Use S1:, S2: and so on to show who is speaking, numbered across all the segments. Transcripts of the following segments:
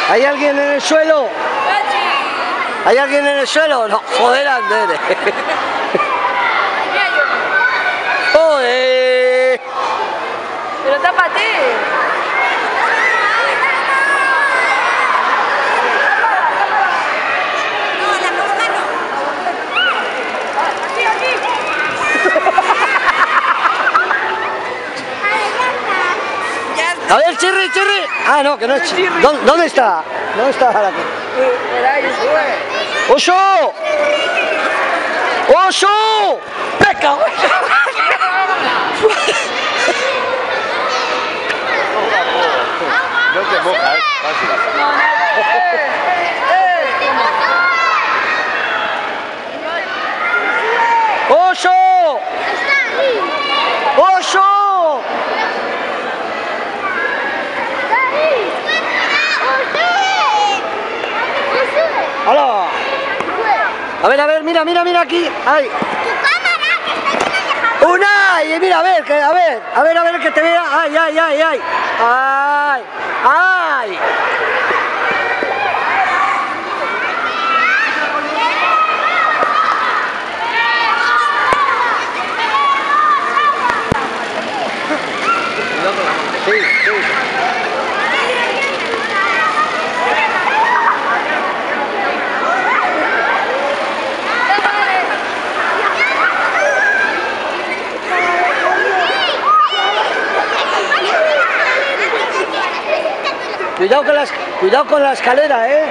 S1: ¿Hay alguien en el suelo? ¿Hay alguien en el suelo? No, joder, Andere. ¡Joder!
S2: Pero tápate.
S1: A ver, Chirri, Chirri. Ah, no, que no es Chirri. ¿Dónde está? ¿Dónde está la que? ¡Oso! ¡Oso! ¡Peca!
S3: No te mojas, fácil.
S1: ¡Oso! ¡Oso! ¡Hola! A ver, mira, mira, mira aquí. ¡Ay! ¡Una! Y mira, a ver, que te vea. ¡Ay, ay, ay, ay! ¡Ay! ¡Ay! Sí, sí. Cuidado con la escalera, ¿eh?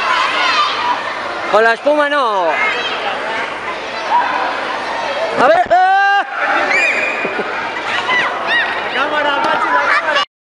S1: Con la espuma no. A ver.